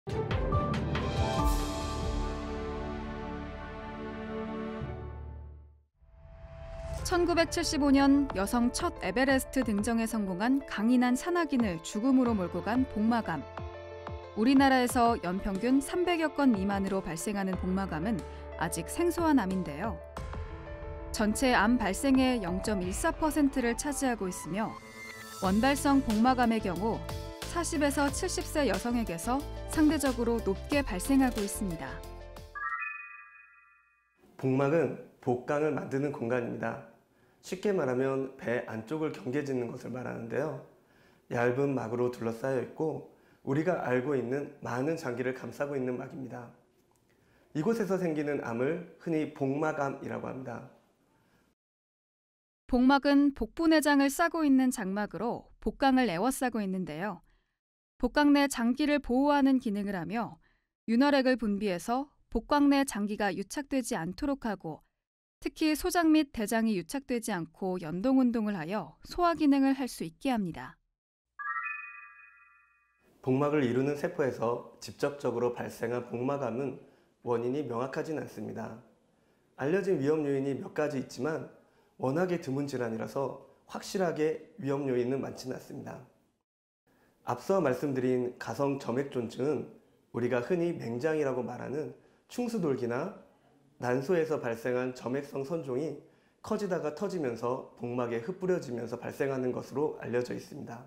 (1975년) 여성 첫 에베레스트 등정에 성공한 강인한 산악인을 죽음으로 몰고 간 복마감. 우리나라에서 연평균 300여 건 미만으로 발생하는 복마감은 아직 생소한 암인데요. 전체 암 발생의 0.14%를 차지하고 있으며 원발성 복마감의 경우 40에서 70세 여성에게서 상대적으로 높게 발생하고 있습니다. 복막은 복강을 만드는 공간입니다. 쉽게 말하면 배 안쪽을 경계짓는 것을 말하는데요. 얇은 막으로 둘러싸여 있고 우리가 알고 있는 많은 장기를 감싸고 있는 막입니다. 이곳에서 생기는 암을 흔히 복막암이라고 합니다. 복막은 복부 내장을 싸고 있는 장막으로 복강을 에워싸고 있는데요. 복강 내 장기를 보호하는 기능을 하며 윤활액을 분비해서 복강 내 장기가 유착되지 않도록 하고 특히 소장 및 대장이 유착되지 않고 연동운동을 하여 소화 기능을 할 수 있게 합니다. 복막을 이루는 세포에서 직접적으로 발생한 복막암은 원인이 명확하진 않습니다. 알려진 위험 요인이 몇 가지 있지만 워낙에 드문 질환이라서 확실하게 위험 요인은 많지는 않습니다. 앞서 말씀드린 가성 점액존증은 우리가 흔히 맹장이라고 말하는 충수돌기나 난소에서 발생한 점액성 선종이 커지다가 터지면서 복막에 흩뿌려지면서 발생하는 것으로 알려져 있습니다.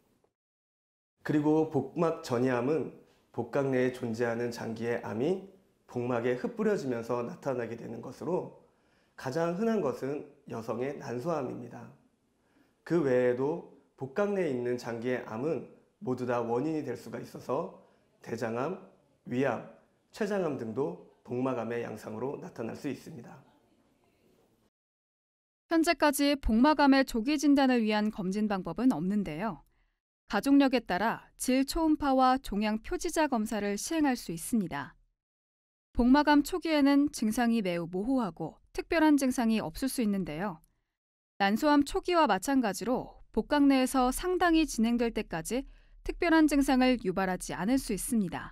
그리고 복막 전이암은 복강 내에 존재하는 장기의 암이 복막에 흩뿌려지면서 나타나게 되는 것으로 가장 흔한 것은 여성의 난소암입니다. 그 외에도 복강 내에 있는 장기의 암은 모두 다 원인이 될 수가 있어서 대장암, 위암, 췌장암 등도 복막암의 양상으로 나타날 수 있습니다. 현재까지 복막암의 조기 진단을 위한 검진 방법은 없는데요. 가족력에 따라 질 초음파와 종양 표지자 검사를 시행할 수 있습니다. 복막암 초기에는 증상이 매우 모호하고 특별한 증상이 없을 수 있는데요. 난소암 초기와 마찬가지로 복강 내에서 상당히 진행될 때까지 특별한 증상을 유발하지 않을 수 있습니다.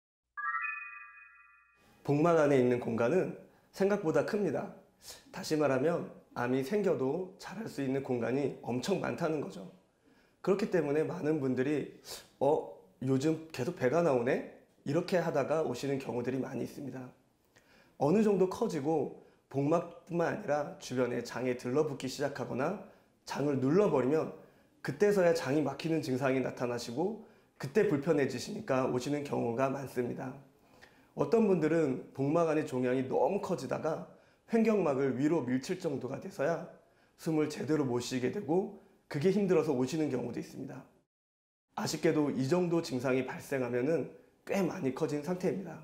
복막 안에 있는 공간은 생각보다 큽니다. 다시 말하면 암이 생겨도 자랄 수 있는 공간이 엄청 많다는 거죠. 그렇기 때문에 많은 분들이 요즘 계속 배가 나오네? 이렇게 하다가 오시는 경우들이 많이 있습니다. 어느 정도 커지고 복막뿐만 아니라 주변에 장에 들러붙기 시작하거나 장을 눌러버리면 그때서야 장이 막히는 증상이 나타나시고 그때 불편해지시니까 오시는 경우가 많습니다. 어떤 분들은 복막 안의 종양이 너무 커지다가 횡격막을 위로 밀칠 정도가 돼서야 숨을 제대로 못 쉬게 되고 그게 힘들어서 오시는 경우도 있습니다. 아쉽게도 이 정도 증상이 발생하면 꽤 많이 커진 상태입니다.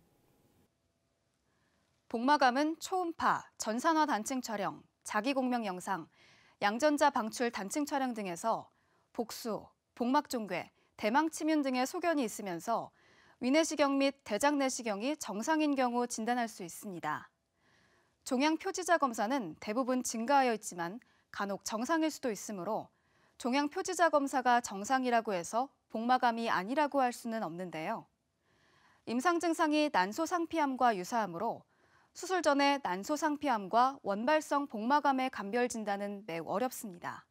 복막암은 초음파, 전산화 단층 촬영, 자기공명 영상, 양전자 방출 단층 촬영 등에서 복수, 복막종괴, 대망치뮨 등의 소견이 있으면서 위내시경 및 대장 내시경이 정상인 경우 진단할 수 있습니다. 종양 표지자 검사는 대부분 증가하여 있지만 간혹 정상일 수도 있으므로 종양 표지자 검사가 정상이라고 해서 복막암이 아니라고 할 수는 없는데요. 임상 증상이 난소상피암과 유사하므로 수술 전에 난소상피암과 원발성 복막암의 감별 진단은 매우 어렵습니다.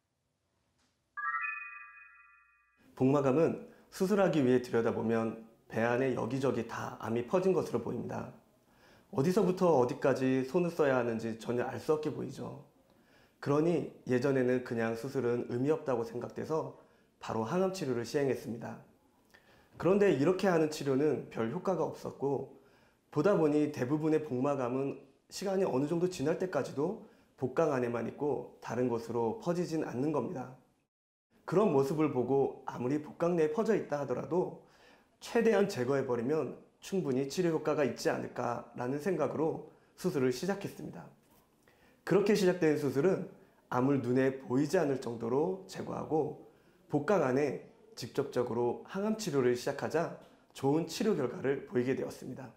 복막암은 수술하기 위해 들여다보면 배 안에 여기저기 다 암이 퍼진 것으로 보입니다. 어디서부터 어디까지 손을 써야 하는지 전혀 알 수 없게 보이죠. 그러니 예전에는 그냥 수술은 의미 없다고 생각돼서 바로 항암 치료를 시행했습니다. 그런데 이렇게 하는 치료는 별 효과가 없었고 보다 보니 대부분의 복막암은 시간이 어느 정도 지날 때까지도 복강 안에만 있고 다른 곳으로 퍼지진 않는 겁니다. 그런 모습을 보고 아무리 복강 내에 퍼져 있다 하더라도 최대한 제거해버리면 충분히 치료 효과가 있지 않을까라는 생각으로 수술을 시작했습니다. 그렇게 시작된 수술은 암을 눈에 보이지 않을 정도로 제거하고 복강 안에 직접적으로 항암 치료를 시작하자 좋은 치료 결과를 보이게 되었습니다.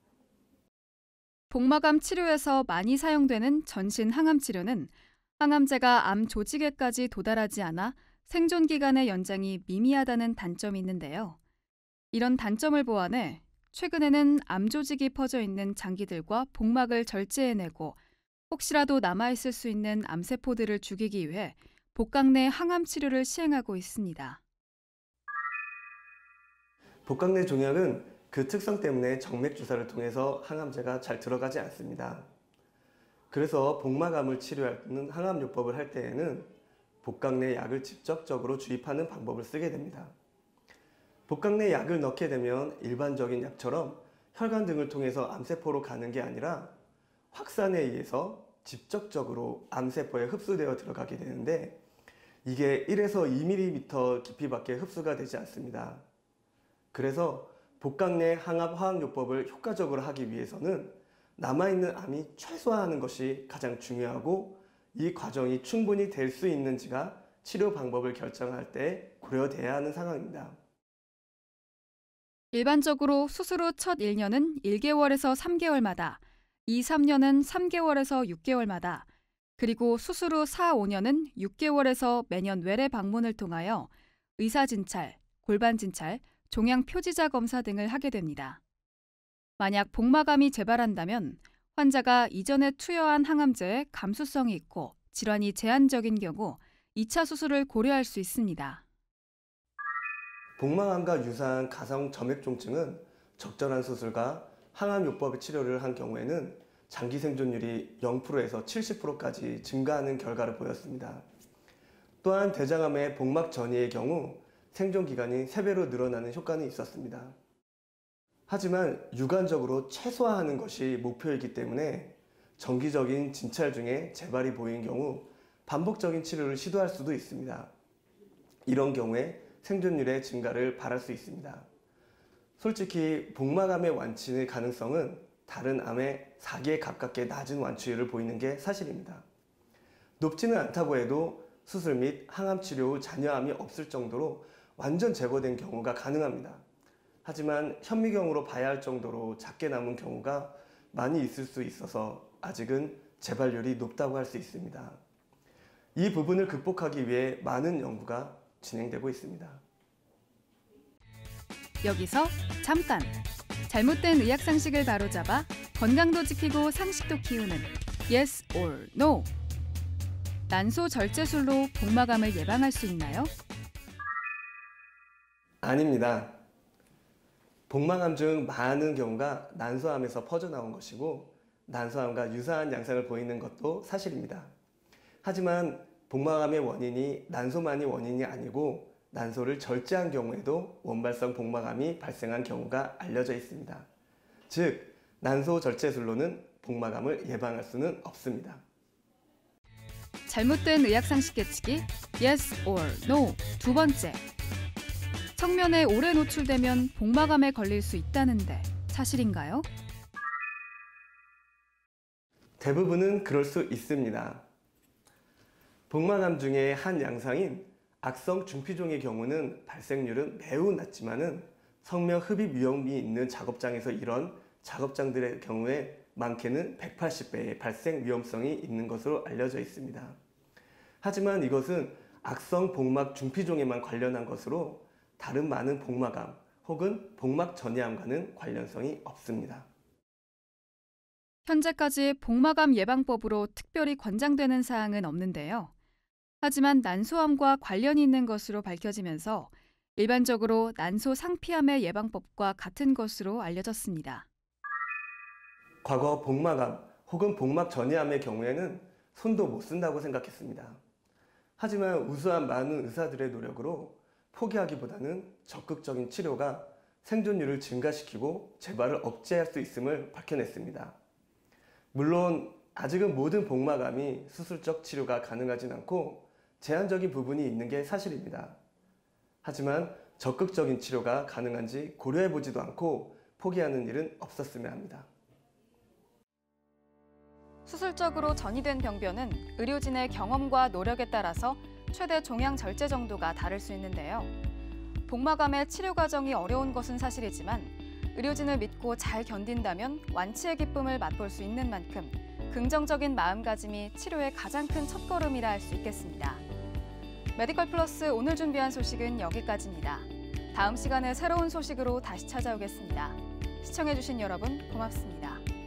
복막암 치료에서 많이 사용되는 전신 항암 치료는 항암제가 암 조직에까지 도달하지 않아 생존 기간의 연장이 미미하다는 단점이 있는데요. 이런 단점을 보완해 최근에는 암 조직이 퍼져 있는 장기들과 복막을 절제해내고 혹시라도 남아있을 수 있는 암세포들을 죽이기 위해 복강 내 항암 치료를 시행하고 있습니다. 복강 내 종약은 그 특성 때문에 정맥 주사를 통해서 항암제가 잘 들어가지 않습니다. 그래서 복막암을 치료할 때는 항암요법을 할 때에는 복강 내 약을 직접적으로 주입하는 방법을 쓰게 됩니다. 복강 내 약을 넣게 되면 일반적인 약처럼 혈관 등을 통해서 암세포로 가는 게 아니라 확산에 의해서 직접적으로 암세포에 흡수되어 들어가게 되는데 이게 1에서 2mm 깊이밖에 흡수가 되지 않습니다. 그래서 복강 내 항암 화학요법을 효과적으로 하기 위해서는 남아있는 암이 최소화하는 것이 가장 중요하고 이 과정이 충분히 될 수 있는지가 치료 방법을 결정할 때 고려돼야 하는 상황입니다. 일반적으로 수술 후 첫 1년은 1개월에서 3개월마다, 2, 3년은 3개월에서 6개월마다, 그리고 수술 후 4, 5년은 6개월에서 매년 외래 방문을 통하여 의사 진찰, 골반 진찰, 종양 표지자 검사 등을 하게 됩니다. 만약 복막암이 재발한다면 환자가 이전에 투여한 항암제에 감수성이 있고 질환이 제한적인 경우 2차 수술을 고려할 수 있습니다. 복막암과 유사한 가상 점액종증은 적절한 수술과 항암요법 치료를 한 경우에는 장기 생존율이 0%에서 70%까지 증가하는 결과를 보였습니다. 또한 대장암의 복막 전이의 경우 생존 기간이 3배로 늘어나는 효과는 있었습니다. 하지만 유관적으로 최소화하는 것이 목표이기 때문에 정기적인 진찰 중에 재발이 보인 경우 반복적인 치료를 시도할 수도 있습니다. 이런 경우에 생존율의 증가를 바랄 수 있습니다. 솔직히 복막암의 완치의 가능성은 다른 암의 4개에 가깝게 낮은 완치율을 보이는 게 사실입니다. 높지는 않다고 해도 수술 및 항암 치료 후 잔여암이 없을 정도로 완전 제거된 경우가 가능합니다. 하지만 현미경으로 봐야 할 정도로 작게 남은 경우가 많이 있을 수 있어서 아직은 재발률이 높다고 할 수 있습니다. 이 부분을 극복하기 위해 많은 연구가 진행되고 있습니다. 여기서 잠깐! 잘못된 의학 상식을 바로잡아 건강도 지키고 상식도 키우는 Yes or No! 난소 절제술로 복막암을 예방할 수 있나요? 아닙니다. 복막암 중 많은 경우가 난소암에서 퍼져나온 것이고 난소암과 유사한 양상을 보이는 것도 사실입니다. 하지만 복막암의 원인이 난소만이 원인이 아니고 난소를 절제한 경우에도 원발성 복막암이 발생한 경우가 알려져 있습니다. 즉, 난소 절제술로는 복막암을 예방할 수는 없습니다. 잘못된 의학 상식 깨치기 Yes or No! 두 번째. 청면에 오래 노출되면 복막암에 걸릴 수 있다는데 사실인가요? 대부분은 그럴 수 있습니다. 복막암 중에 한 양상인 악성 중피종의 경우는 발생률은 매우 낮지만은 성명 흡입 위험이 있는 작업장에서 이런 작업장들의 경우에 많게는 180배의 발생 위험성이 있는 것으로 알려져 있습니다. 하지만 이것은 악성 복막 중피종에만 관련한 것으로 다른 많은 복막암 혹은 복막 전이암과는 관련성이 없습니다. 현재까지 복막암 예방법으로 특별히 권장되는 사항은 없는데요. 하지만 난소암과 관련이 있는 것으로 밝혀지면서 일반적으로 난소 상피암의 예방법과 같은 것으로 알려졌습니다. 과거 복막암 혹은 복막 전이암의 경우에는 손도 못 쓴다고 생각했습니다. 하지만 우수한 많은 의사들의 노력으로 포기하기보다는 적극적인 치료가 생존율을 증가시키고 재발을 억제할 수 있음을 밝혀냈습니다. 물론 아직은 모든 복막암이 수술적 치료가 가능하진 않고 제한적인 부분이 있는 게 사실입니다. 하지만 적극적인 치료가 가능한지 고려해보지도 않고 포기하는 일은 없었으면 합니다. 수술적으로 전이된 병변은 의료진의 경험과 노력에 따라서 최대 종양 절제 정도가 다를 수 있는데요. 복막암의 치료 과정이 어려운 것은 사실이지만 의료진을 믿고 잘 견딘다면 완치의 기쁨을 맛볼 수 있는 만큼 긍정적인 마음가짐이 치료의 가장 큰 첫걸음이라 할 수 있겠습니다. 메디컬 플러스 오늘 준비한 소식은 여기까지입니다. 다음 시간에 새로운 소식으로 다시 찾아오겠습니다. 시청해주신 여러분 고맙습니다.